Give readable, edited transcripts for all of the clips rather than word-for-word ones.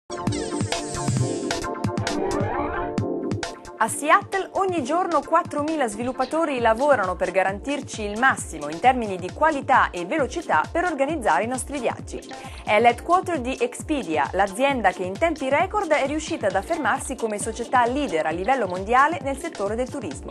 A Seattle ogni giorno 4.000 sviluppatori lavorano per garantirci il massimo in termini di qualità e velocità per organizzare i nostri viaggi. È l'headquarter di Expedia, l'azienda che in tempi record è riuscita ad affermarsi come società leader a livello mondiale nel settore del turismo.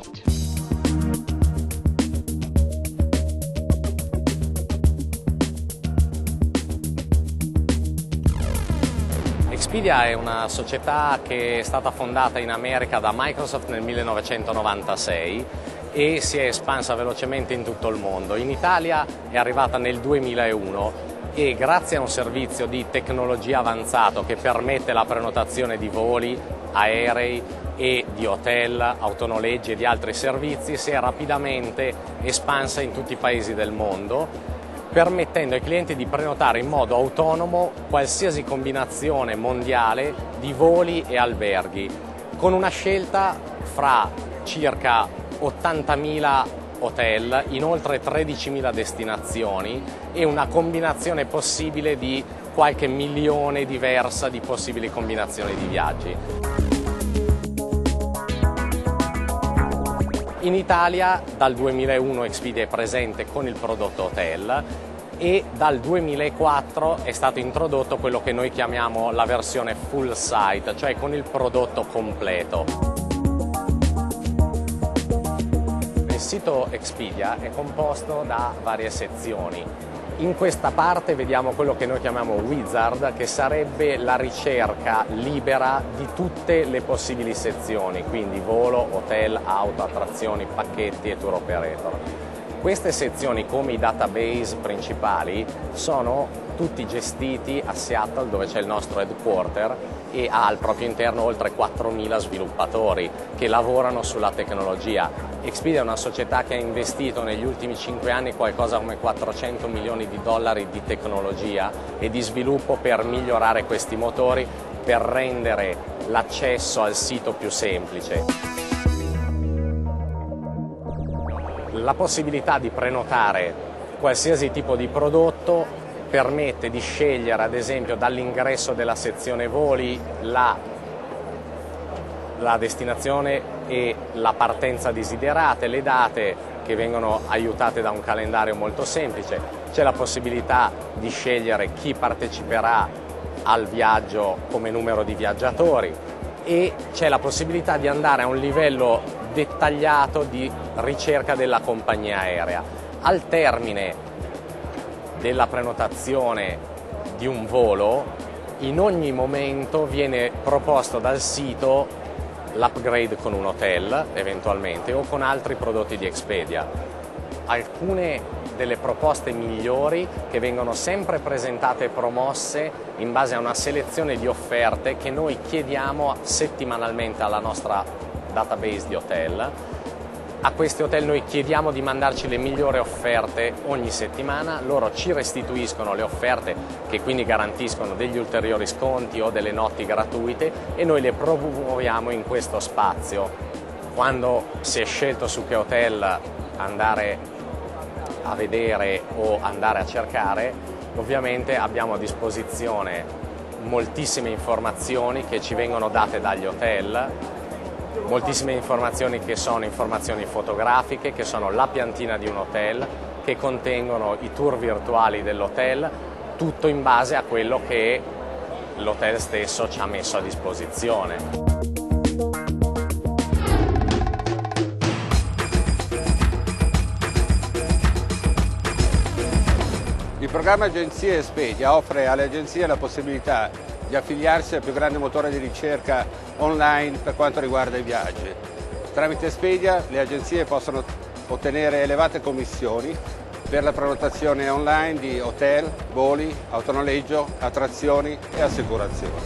Expedia è una società che è stata fondata in America da Microsoft nel 1996 e si è espansa velocemente in tutto il mondo. In Italia è arrivata nel 2001 e grazie a un servizio di tecnologia avanzato che permette la prenotazione di voli, aerei e di hotel, autonoleggi e di altri servizi si è rapidamente espansa in tutti i paesi del mondo, permettendo ai clienti di prenotare in modo autonomo qualsiasi combinazione mondiale di voli e alberghi, con una scelta fra circa 80.000 hotel in oltre 13.000 destinazioni e una combinazione possibile di qualche milione diversa di possibili combinazioni di viaggi. In Italia dal 2001 Expedia è presente con il prodotto hotel e dal 2004 è stato introdotto quello che noi chiamiamo la versione full site, cioè con il prodotto completo. Il sito Expedia è composto da varie sezioni. In questa parte vediamo quello che noi chiamiamo Wizard, che sarebbe la ricerca libera di tutte le possibili sezioni, quindi volo, hotel, auto, attrazioni, pacchetti e tour operator. Queste sezioni, come i database principali, sono tutti gestiti a Seattle, dove c'è il nostro headquarter, e ha al proprio interno oltre 4.000 sviluppatori che lavorano sulla tecnologia. Expedia è una società che ha investito negli ultimi 5 anni qualcosa come 400 milioni di dollari di tecnologia e di sviluppo per migliorare questi motori, per rendere l'accesso al sito più semplice. La possibilità di prenotare qualsiasi tipo di prodotto permette di scegliere, ad esempio, dall'ingresso della sezione voli la destinazione e la partenza desiderate, le date che vengono aiutate da un calendario molto semplice. C'è la possibilità di scegliere chi parteciperà al viaggio come numero di viaggiatori e c'è la possibilità di andare a un livello dettagliato di ricerca della compagnia aerea. Al termine della prenotazione di un volo, in ogni momento viene proposto dal sito l'upgrade con un hotel, eventualmente, o con altri prodotti di Expedia. Alcune delle proposte migliori che vengono sempre presentate e promosse in base a una selezione di offerte che noi chiediamo settimanalmente alla nostra database di hotel. A questi hotel noi chiediamo di mandarci le migliori offerte ogni settimana, loro ci restituiscono le offerte che quindi garantiscono degli ulteriori sconti o delle notti gratuite e noi le promuoviamo in questo spazio. Quando si è scelto su che hotel andare a vedere o andare a cercare, ovviamente abbiamo a disposizione moltissime informazioni che ci vengono date dagli hotel, moltissime informazioni che sono informazioni fotografiche, che sono la piantina di un hotel, che contengono i tour virtuali dell'hotel, tutto in base a quello che l'hotel stesso ci ha messo a disposizione. Il programma Agenzie Expedia offre alle agenzie la possibilità di affiliarsi al più grande motore di ricerca online per quanto riguarda i viaggi. Tramite Expedia le agenzie possono ottenere elevate commissioni per la prenotazione online di hotel, voli, autonoleggio, attrazioni e assicurazioni.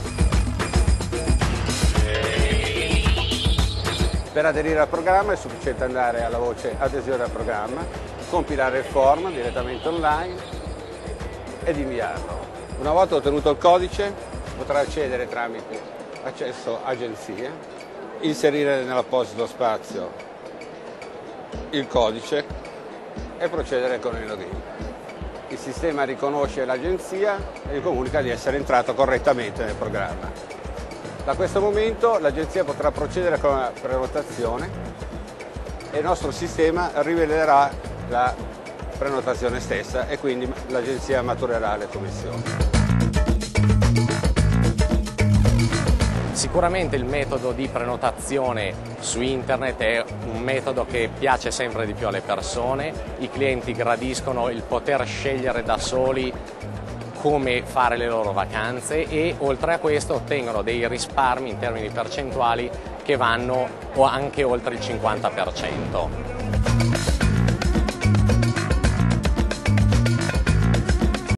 Per aderire al programma è sufficiente andare alla voce adesione al programma, compilare il form direttamente online ed inviarlo. Una volta ottenuto il codice potrà accedere tramite accesso agenzie, inserire nell'apposito spazio il codice e procedere con il login. il sistema riconosce l'agenzia e gli comunica di essere entrato correttamente nel programma. Da questo momento l'agenzia potrà procedere con la prenotazione e il nostro sistema rivelerà la prenotazione stessa e quindi l'agenzia maturerà le commissioni. Sicuramente il metodo di prenotazione su internet è un metodo che piace sempre di più alle persone, i clienti gradiscono il poter scegliere da soli come fare le loro vacanze e oltre a questo ottengono dei risparmi in termini percentuali che vanno anche oltre il 50%.